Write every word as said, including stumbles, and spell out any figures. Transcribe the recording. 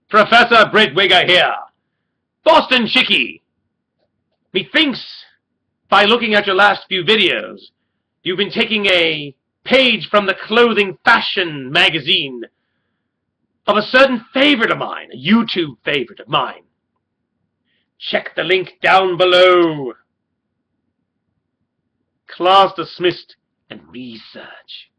Professor Britwigger here. Boston Chickie. Methinks, by looking at your last few videos, you've been taking a page from the clothing fashion magazine of a certain favorite of mine, a YouTube favorite of mine. Check the link down below. Class dismissed and research.